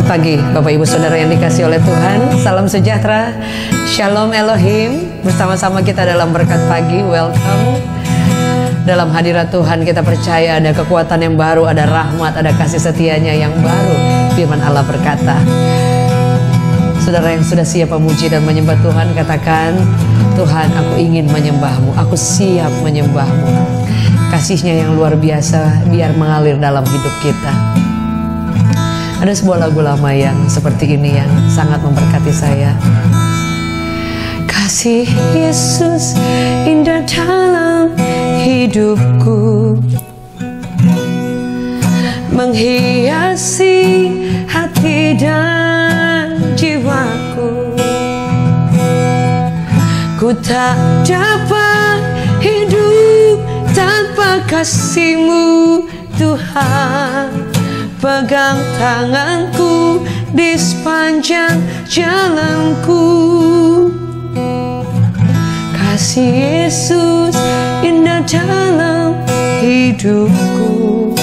pagi Bapak Ibu Saudara yang dikasihi oleh Tuhan. Salam sejahtera, Shalom Elohim. Bersama-sama kita dalam berkat pagi. Welcome. Dalam hadirat Tuhan kita percaya ada kekuatan yang baru, ada rahmat, ada kasih setianya yang baru. Firman Allah berkata, saudara yang sudah siap memuji dan menyembah Tuhan, katakan, Tuhan, aku ingin menyembah-Mu, aku siap menyembah-Mu. Kasih-Nya yang luar biasa biar mengalir dalam hidup kita. Ada sebuah lagu lama yang seperti ini yang sangat memberkati saya. Kasih Yesus indah dalam hidupku, menghiasi hati dan jiwaku. Ku tak dapat hidup tanpa kasih-Mu, Tuhan. Pegang tanganku di sepanjang jalanku. Kasih Yesus indah dalam hidupku,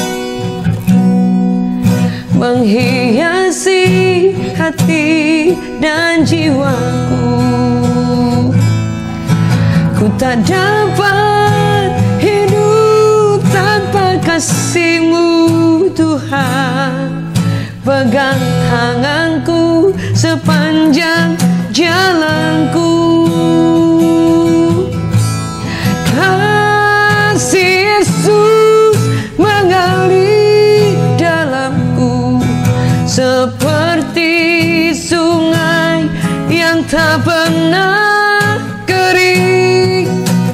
menghiasi hati dan jiwaku. Ku tak dapat hidup tanpa kasih-Mu, Tuhan. Pegang tanganku sepanjang jalanku. Kasih Yesus mengalir dalamku seperti sungai yang tak pernah kering.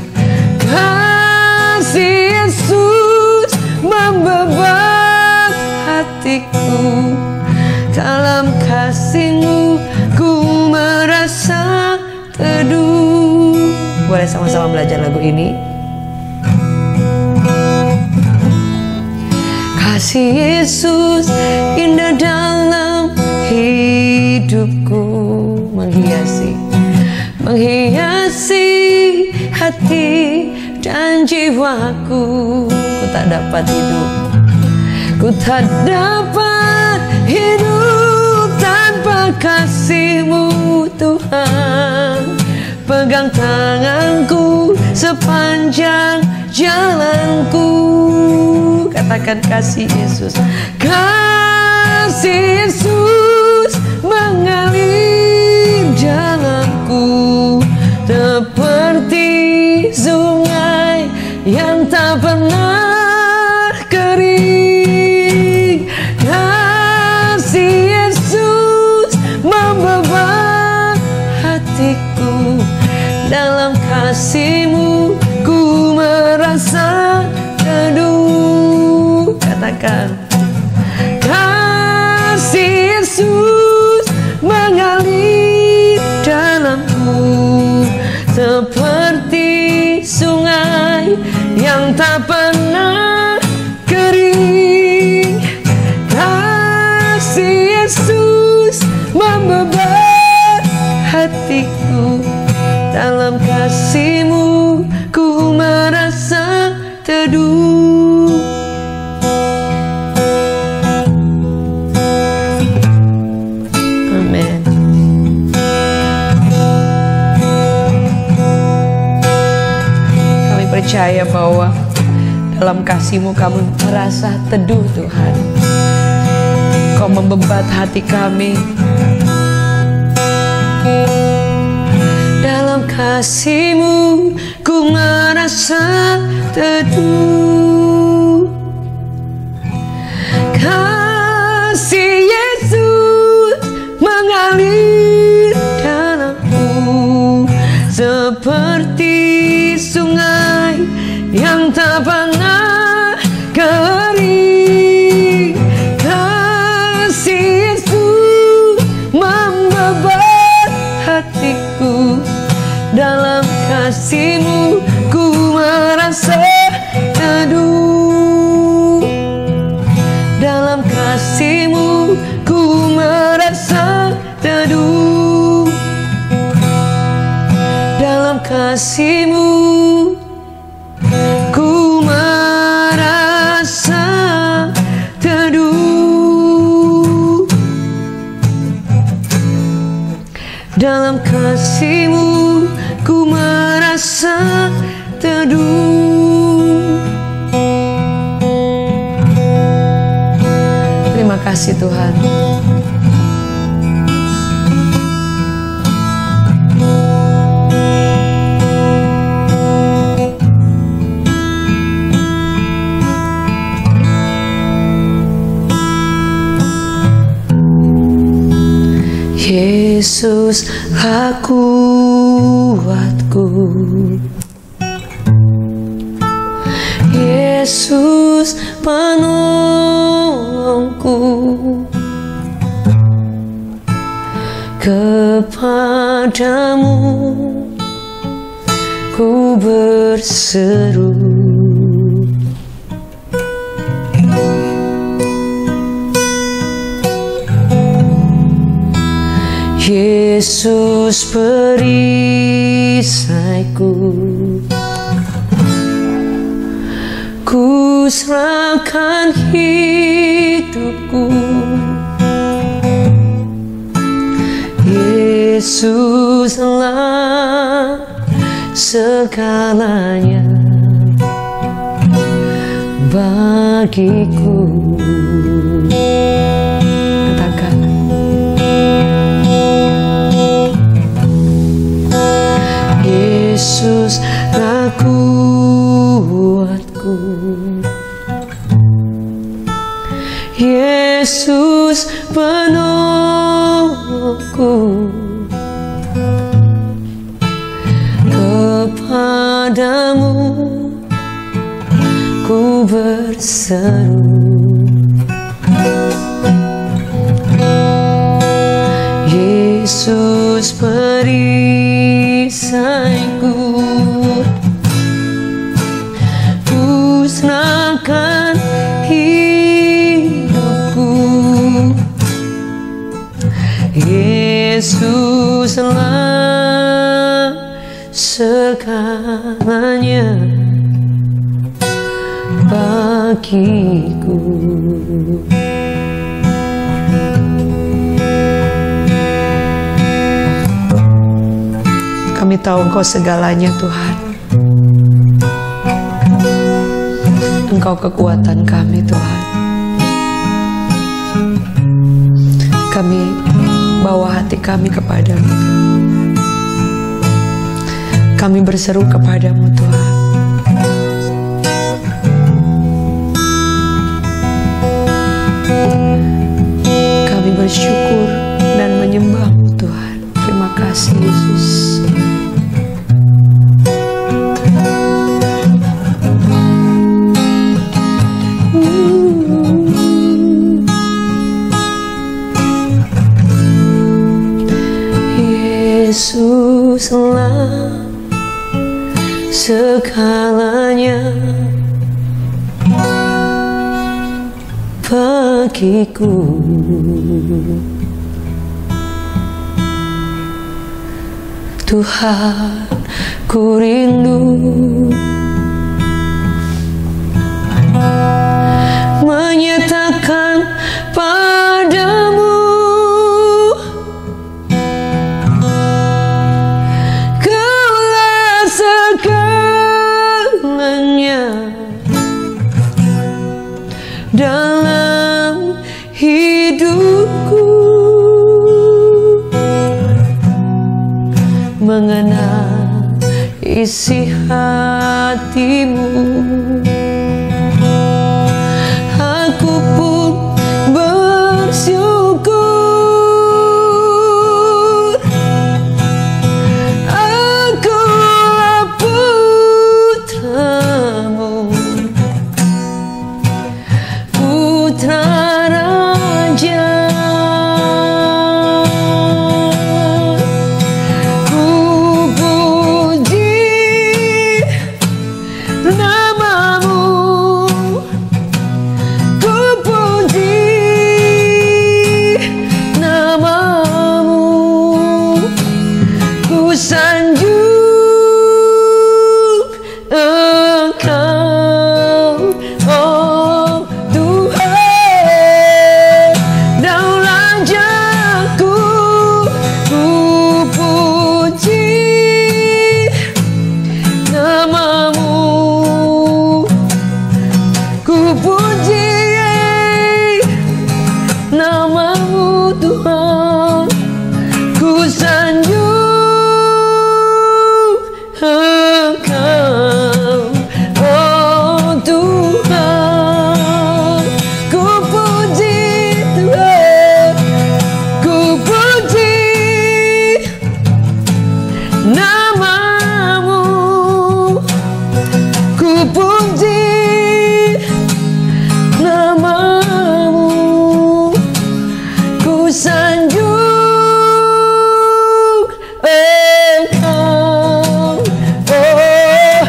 Kasih Yesus membebas hatiku. Dalam kasih-Mu ku merasa teduh. Boleh sama-sama belajar lagu ini. Kasih Yesus indah dalam hidupku, menghiasi hati dan jiwaku. Ku tak dapat hidup, ku tak dapat hidup tanpa kasih-Mu, Tuhan. Pegang tanganku sepanjang jalanku. Katakan kasih Yesus. Kasih Yesus mengalir dalamku seperti sungai yang tak pernah kering. Kasih Yesus membebas hatiku. Dalam kasih-Mu ku merasa teduh. Katakan, kasih Yesus mengalir dalamku seperti sungai yang tak pernah kering. Kasih Yesus membebas hatiku. Dalam kasih-Mu ku merasa teduh. Amin. Kami percaya bahwa dalam kasih-Mu kami merasa teduh, Tuhan. Kau membebat hati kami. Dalam kasih-Mu ku merasa teduh. Kasih Yesus mengalir dalamku seperti sungai yang tak pernah kering. Kasih Yesus membebas hatiku. Dalam kasih-Mu ku merasa teduh. Dalam kasih-Mu ku merasa teduh. Dalam kasih-Mu ku merasa teduh. kasih-Mu ku merasa teduh. Terima kasih Tuhan. Yesuslah kuatku, Yesus penolongku, kepadamu ku berseru. Yesus perisaiku, ku serahkan hidupku. Yesuslah segalanya bagiku. Katakan, Yesuslah kuatku, Yesus penolongku, kepadamu ku berseru. Yesus perisaiku, ku serahkan hidupku. Yesuslah segalanya bagiku. Kami tahu Engkau segalanya Tuhan. Engkau kekuatan kami Tuhan. Kami bawa hati kami kepadamu. Kami berseru kepadamu Tuhan. Kami bersyukur dan menyembah-Mu Tuhan. Terima kasih Yesus. Yesuslah segalanya bagiku. Tuhan, ku rindu menyatakan padamu Kaulah segalanya dalam hidupku, mengenal isi hatimu. Aku pun bersyukur, akulah putramu, putra raja. Ku puji namamu, Engkau, oh Tuhan. Ku puji Tuhan, ku puji namamu, ku puji namamu, ku sanjung Engkau, oh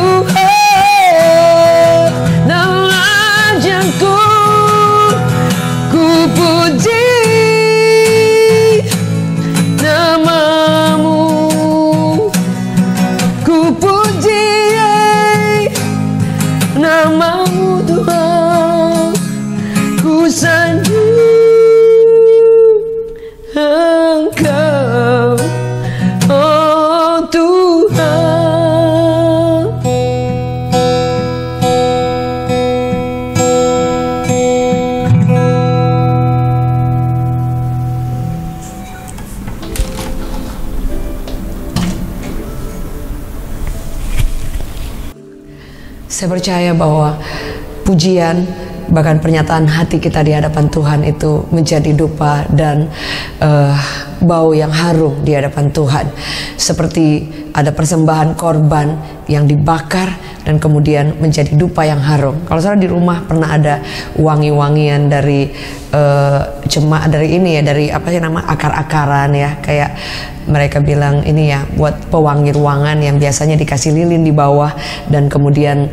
Tuhan. Nama ajaku, ku puji namamu, ku puji namamu Tuhan, ku sanjung Engkau, oh Tuhan. Saya percaya bahwa pujian, bahkan pernyataan hati kita di hadapan Tuhan itu menjadi dupa dan bau yang harum di hadapan Tuhan. Seperti ada persembahan korban yang dibakar dan kemudian menjadi dupa yang harum. Kalau saudara di rumah pernah ada wangi-wangian dari jemaah, dari ini ya, dari apa sih nama, akar-akaran ya, kayak mereka bilang ini ya, buat pewangi ruangan yang biasanya dikasih lilin di bawah dan kemudian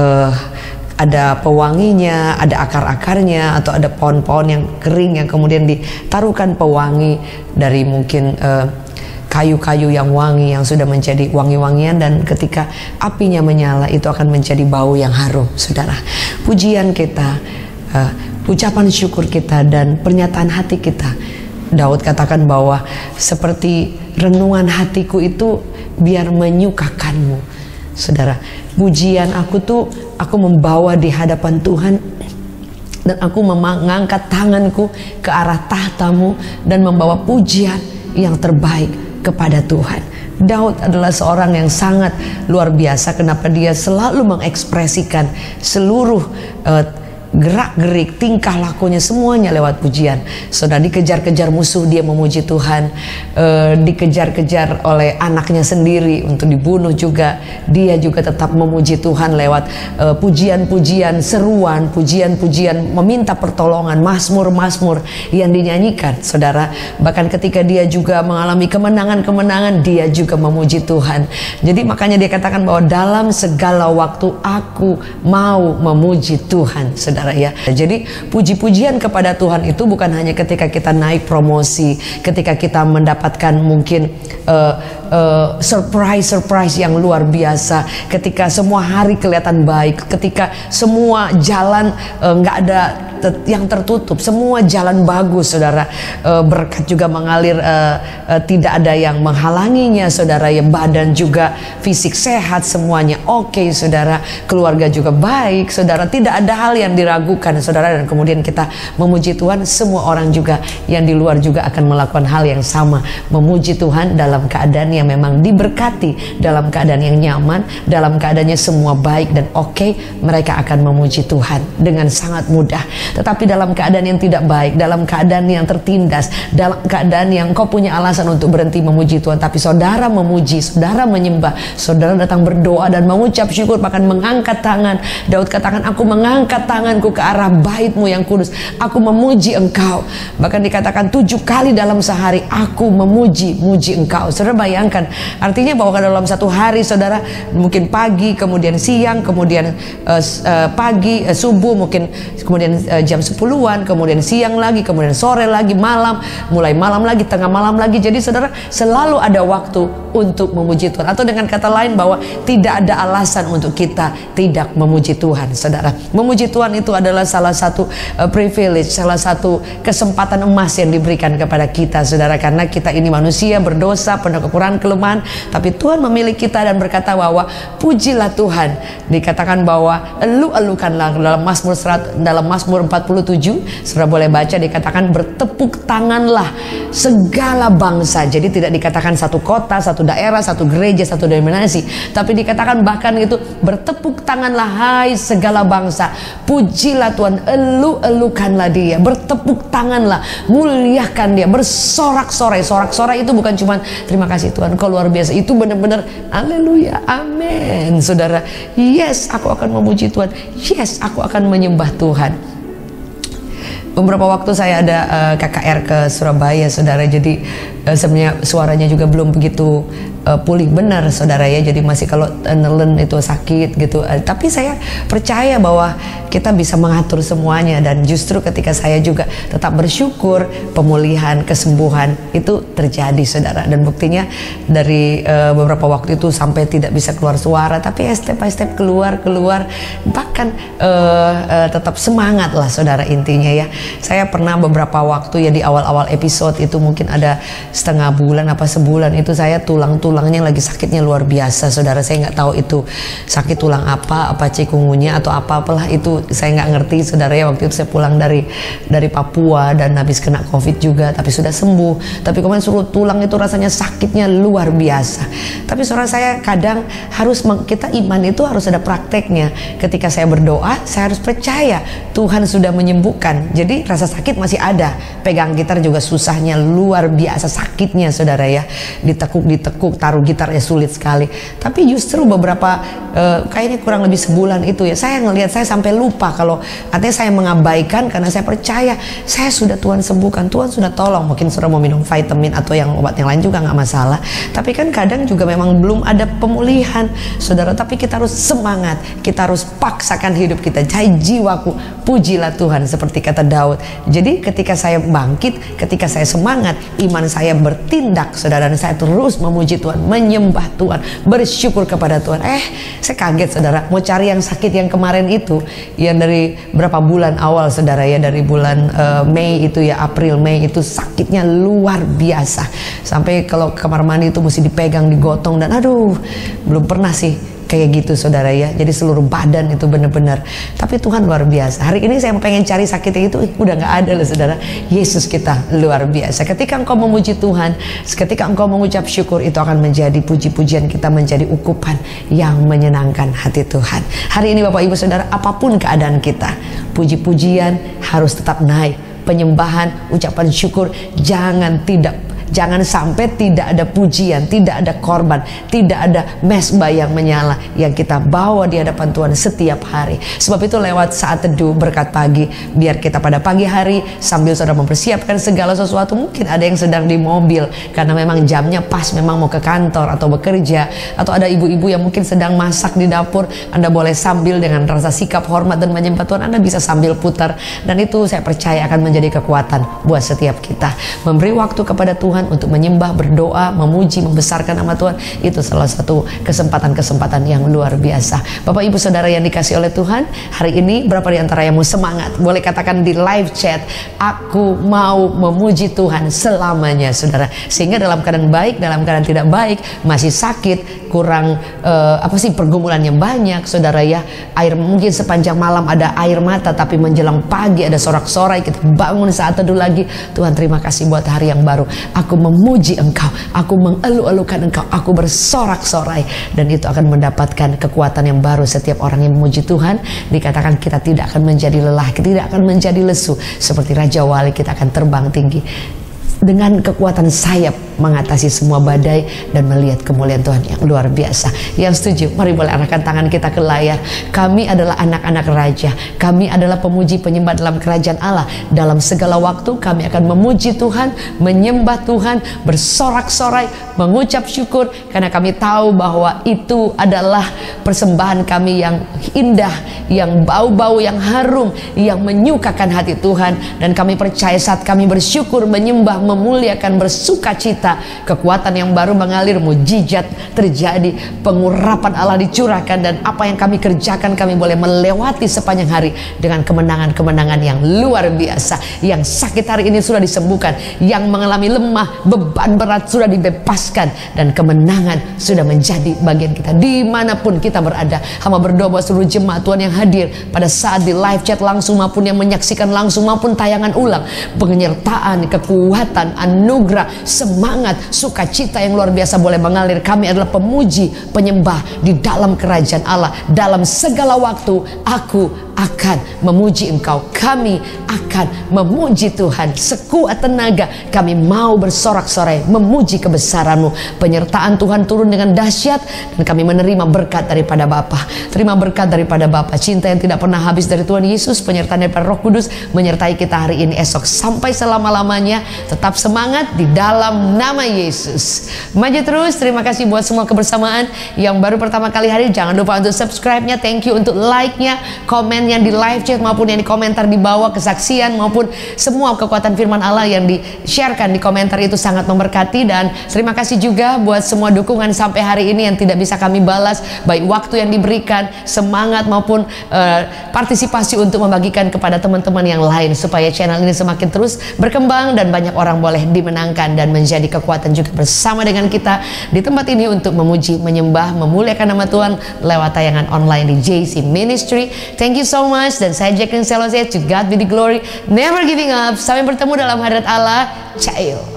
ada pewanginya, ada akar-akarnya, atau ada pohon-pohon yang kering yang kemudian ditaruhkan pewangi dari mungkin kayu-kayu yang wangi, yang sudah menjadi wangi-wangian, dan ketika apinya menyala itu akan menjadi bau yang harum. Saudara, pujian kita, ucapan syukur kita dan pernyataan hati kita, Daud katakan bahwa seperti renungan hatiku itu biar menyukakanmu. Saudara, pujian aku tuh aku membawa di hadapan Tuhan, dan aku mengangkat tanganku ke arah tahtamu dan membawa pujian yang terbaik kepada Tuhan. Daud adalah seorang yang sangat luar biasa. Kenapa dia selalu mengekspresikan seluruh gerak-gerik, tingkah lakunya semuanya lewat pujian. Saudara, dikejar-kejar musuh dia memuji Tuhan, dikejar-kejar oleh anaknya sendiri untuk dibunuh juga, dia juga tetap memuji Tuhan lewat pujian-pujian, seruan, pujian-pujian, meminta pertolongan, mazmur-mazmur yang dinyanyikan. Saudara, bahkan ketika dia juga mengalami kemenangan-kemenangan, dia juga memuji Tuhan. Jadi makanya dia katakan bahwa dalam segala waktu aku mau memuji Tuhan. Saudara ya, jadi puji-pujian kepada Tuhan itu bukan hanya ketika kita naik promosi, ketika kita mendapatkan mungkin surprise yang luar biasa, ketika semua hari kelihatan baik, ketika semua jalan nggak ada yang tertutup, semua jalan bagus, saudara, berkat juga mengalir, tidak ada yang menghalanginya, saudara ya, badan juga fisik sehat, semuanya oke, saudara, keluarga juga baik, saudara, tidak ada hal yang diragukan, saudara, dan kemudian kita memuji Tuhan. Semua orang juga yang di luar juga akan melakukan hal yang sama, memuji Tuhan dalam keadaan yang memang diberkati, dalam keadaan yang nyaman, dalam keadaannya semua baik dan oke, mereka akan memuji Tuhan dengan sangat mudah. Tetapi dalam keadaan yang tidak baik, dalam keadaan yang tertindas, dalam keadaan yang kau punya alasan untuk berhenti memuji Tuhan, tapi saudara memuji, saudara menyembah, saudara datang berdoa dan mengucap syukur, bahkan mengangkat tangan. Daud katakan, aku mengangkat tanganku ke arah bait-Mu yang kudus, aku memuji Engkau. Bahkan dikatakan 7 kali dalam sehari aku memuji Engkau. Saudara bayangkan, artinya bahwa dalam satu hari, saudara, mungkin pagi, kemudian siang, kemudian pagi, subuh, mungkin kemudian jam 10-an, kemudian siang lagi, kemudian sore lagi, malam, mulai malam lagi, tengah malam lagi. Jadi saudara, selalu ada waktu untuk memuji Tuhan. Atau dengan kata lain, bahwa tidak ada alasan untuk kita tidak memuji Tuhan. Saudara, memuji Tuhan itu adalah salah satu privilege, salah satu kesempatan emas yang diberikan kepada kita, saudara, karena kita ini manusia berdosa, penuh kekurangan, kelemahan, tapi Tuhan memilih kita dan berkata bahwa pujilah Tuhan. Dikatakan bahwa elu-elukanlah dalam Mazmur 40 47, saudara boleh baca, dikatakan bertepuk tanganlah segala bangsa. Jadi tidak dikatakan satu kota, satu daerah, satu gereja, satu denominasi, tapi dikatakan bahkan itu bertepuk tanganlah hai segala bangsa, pujilah Tuhan, elu-elukanlah Dia, bertepuk tanganlah, muliakan Dia, bersorak-sorai. Sorak-sorai itu bukan cuma terima kasih Tuhan, kau luar biasa, itu benar-benar haleluya, amin. Saudara, yes, aku akan memuji Tuhan, yes, aku akan menyembah Tuhan. Beberapa waktu saya ada KKR ke Surabaya, saudara. Jadi sebenarnya suaranya juga belum begitu pulih benar, saudara ya. Jadi masih kalau nelen itu sakit gitu. Tapi saya percaya bahwa kita bisa mengatur semuanya, dan justru ketika saya juga tetap bersyukur, pemulihan, kesembuhan itu terjadi, saudara. Dan buktinya dari beberapa waktu itu sampai tidak bisa keluar suara, tapi step by step keluar, bahkan tetap semangat lah, saudara, intinya ya. Saya pernah beberapa waktu ya di awal-awal episode itu mungkin ada setengah bulan apa sebulan itu saya tulangnya lagi sakitnya luar biasa, saudara. Saya nggak tahu itu sakit tulang apa cikungunya atau apalah itu, saya nggak ngerti, saudara ya. Waktu itu saya pulang dari Papua dan habis kena COVID juga, tapi sudah sembuh. Tapi kemarin suruh tulang itu rasanya sakitnya luar biasa. Tapi saudara, saya kadang harus kita iman itu harus ada prakteknya. Ketika saya berdoa, saya harus percaya Tuhan sudah menyembuhkan. Jadi rasa sakit masih ada. Pegang gitar juga susahnya luar biasa sakitnya, saudara ya. Ditekuk, taruh gitarnya sulit sekali. Tapi justru beberapa kayaknya kurang lebih sebulan itu ya, saya ngelihat saya sampai lupa kalau artinya saya mengabaikan, karena saya percaya saya sudah Tuhan sembuhkan, Tuhan sudah tolong. Mungkin saudara mau minum vitamin atau yang obat yang lain juga nggak masalah. Tapi kan kadang juga memang belum ada pemulihan, saudara. Tapi kita harus semangat, kita harus paksakan hidup kita. Hai jiwaku, pujilah Tuhan, seperti kata Daud. Jadi ketika saya bangkit, ketika saya semangat, iman saya bertindak, saudara, dan saya terus memuji Tuhan, menyembah Tuhan, bersyukur kepada Tuhan. Saya kaget, saudara, mau cari yang sakit yang kemarin itu, yang dari berapa bulan awal, saudara ya, dari bulan Mei itu ya, April Mei itu sakitnya luar biasa, sampai kalau ke kamar mandi itu mesti dipegang, digotong, dan aduh, belum pernah sih kayak gitu, saudara ya. Jadi seluruh badan itu benar-benar. Tapi Tuhan luar biasa. Hari ini saya pengen cari sakitnya itu, udah nggak ada loh, saudara. Yesus kita luar biasa. Ketika engkau memuji Tuhan, ketika engkau mengucap syukur, itu akan menjadi puji-pujian kita, menjadi ukupan yang menyenangkan hati Tuhan. Hari ini Bapak Ibu Saudara, apapun keadaan kita, puji-pujian harus tetap naik. Penyembahan, ucapan syukur, jangan sampai tidak ada pujian, tidak ada korban, tidak ada mezbah yang menyala yang kita bawa di hadapan Tuhan setiap hari. Sebab itu lewat saat teduh berkat pagi, biar kita pada pagi hari sambil saudara mempersiapkan segala sesuatu, mungkin ada yang sedang di mobil karena memang jamnya pas, memang mau ke kantor atau bekerja, atau ada ibu-ibu yang mungkin sedang masak di dapur, Anda boleh sambil dengan rasa sikap hormat dan menyembah Tuhan, Anda bisa sambil putar, dan itu saya percaya akan menjadi kekuatan buat setiap kita. Memberi waktu kepada Tuhan untuk menyembah, berdoa, memuji, membesarkan nama Tuhan, itu salah satu kesempatan-kesempatan yang luar biasa. Bapak Ibu Saudara yang dikasih oleh Tuhan, hari ini berapa di antara yang mau semangat? Boleh katakan di live chat, aku mau memuji Tuhan selamanya, saudara. Sehingga dalam keadaan baik, dalam keadaan tidak baik, masih sakit, kurang pergumulannya banyak, saudara ya. Air mungkin sepanjang malam ada air mata, tapi menjelang pagi ada sorak-sorai, kita bangun saat teduh lagi. Tuhan, terima kasih buat hari yang baru. Aku memuji Engkau, aku mengelu-elukan Engkau, aku bersorak-sorai, dan itu akan mendapatkan kekuatan yang baru. Setiap orang yang memuji Tuhan, dikatakan kita tidak akan menjadi lelah, kita tidak akan menjadi lesu. Seperti Raja Wali, kita akan terbang tinggi dengan kekuatan sayap, mengatasi semua badai dan melihat kemuliaan Tuhan yang luar biasa. Yang setuju, mari boleh arahkan tangan kita ke layar. Kami adalah anak-anak Raja, kami adalah pemuji penyembah dalam kerajaan Allah. Dalam segala waktu kami akan memuji Tuhan, menyembah Tuhan, bersorak-sorai, mengucap syukur, karena kami tahu bahwa itu adalah persembahan kami yang indah, yang bau-bau, yang harum, yang menyukakan hati Tuhan. Dan kami percaya saat kami bersyukur, menyembah, memuliakan, bersuka cita. Kekuatan yang baru mengalir, mujizat terjadi, pengurapan Allah dicurahkan, dan apa yang kami kerjakan kami boleh melewati sepanjang hari dengan kemenangan-kemenangan yang luar biasa. Yang sakit hari ini sudah disembuhkan, yang mengalami lemah, beban berat sudah dibebaskan, dan kemenangan sudah menjadi bagian kita dimanapun kita berada. Hamba berdoa buat seluruh jemaat Tuhan yang hadir pada saat di live chat langsung maupun yang menyaksikan langsung maupun tayangan ulang, penyertaan, kekuatan, anugerah, semangat, sukacita yang luar biasa boleh mengalir. Kami adalah pemuji, penyembah di dalam kerajaan Allah. Dalam segala waktu aku akan memuji Engkau. Kami akan memuji Tuhan sekuat tenaga. Kami mau bersorak-sorai memuji kebesaran-Mu. Penyertaan Tuhan turun dengan dahsyat, dan kami menerima berkat daripada Bapa. Terima berkat daripada Bapa, cinta yang tidak pernah habis dari Tuhan Yesus, penyertaan daripada Roh Kudus menyertai kita hari ini, esok, sampai selama-lamanya. Tetap semangat di dalam nama Yesus. Maju terus. Terima kasih buat semua kebersamaan. Yang baru pertama kali hadir, jangan lupa untuk subscribe-nya. Thank you untuk like-nya, komen yang di live chat maupun yang di komentar di bawah, kesaksian maupun semua kekuatan firman Allah yang di-sharekan di komentar itu sangat memberkati. Dan terima kasih juga buat semua dukungan sampai hari ini yang tidak bisa kami balas, baik waktu yang diberikan, semangat maupun partisipasi untuk membagikan kepada teman-teman yang lain, supaya channel ini semakin terus berkembang dan banyak orang boleh dimenangkan dan menjadi kekuatan juga bersama dengan kita di tempat ini untuk memuji, menyembah, memuliakan nama Tuhan lewat tayangan online di JC Ministry. Thank you so much. Dan saya Jacqueline Selose, to God be the glory, never giving up. Sampai bertemu dalam hadirat Allah. Ciao.